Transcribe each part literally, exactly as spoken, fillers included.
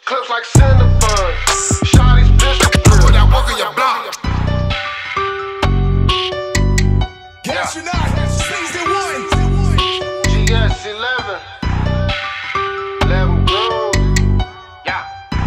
clips like Cinnabon. Shawty's pistol grip. Put that work on your block. Yes, you're not. Season one. G S eleven. eleven grooves. Yeah.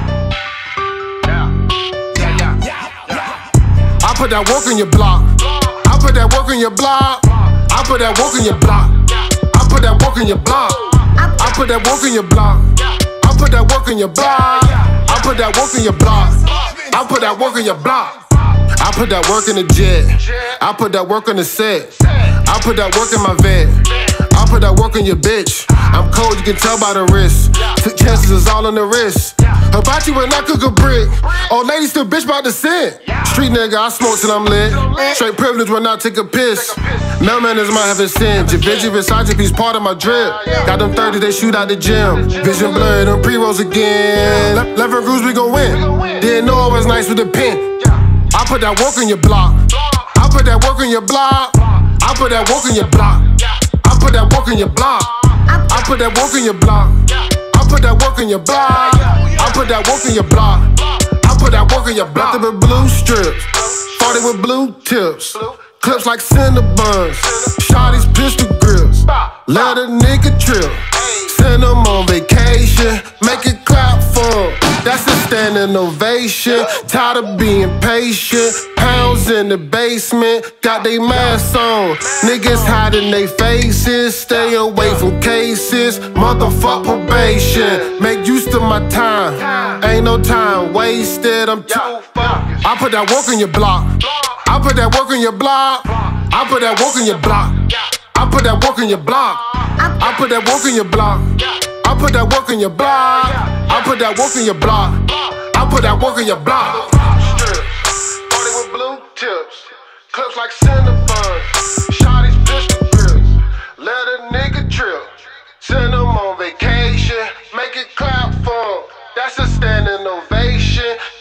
Yeah. Yeah, yeah. Yeah, yeah. I put that work on your block. I put that work on your block. I put that work on your block. I put that work on your block. I put that work on your block. I put that work on your block. I put that work on your block. I put that work on your block. I put that work in the jet. I put that work on the set. I put that work in my vet. I put that work on your bitch. I'm cold, you can tell by the wrist. Took chances is all on the wrist. Hibachi when I cook a brick. Old lady still bitch about the scent. Street nigga, I smoke till I'm lit. Straight privilege when I take a piss. Mailman is my heaven sent. Javinci Versace piece part of my drip. Got them thirties, they shoot out the gym. Vision blurred, them pre-rolls again. Le Eleven grooves, we gon' win. Didn't know it was nice with the pen. I put that work on your block. I put that work on your block. I put that work on your block. I put that work on your block. I put that work on your block. I put that work on your block. I put that work on your block. I put that work on your block. With blue strips, forty with blue tips, clips like Cinnabons. Shawty's pistol grips. Let a nigga trip. Send them on vacation. Make it clap for 'em. That's a standing ovation. Tired of being patient. Pounds in the basement. Got they masks on. Niggas hiding they faces. Stay away from cases. Motherfuck probation. Make use of my time. Ain't no time wasted. I'm too focused. I put that work on your block. I put that work on your block. I put that work on your block. I put that work on your block. I put that work on your block. I put that work on your block. I put that work on your block. I put that work on your block. forty with blue tips, clips like Cinnabon. Shawty's pistol grips. Let a nigga trip. Send them on vacation. Make it clap for 'em. That's a standing ovation.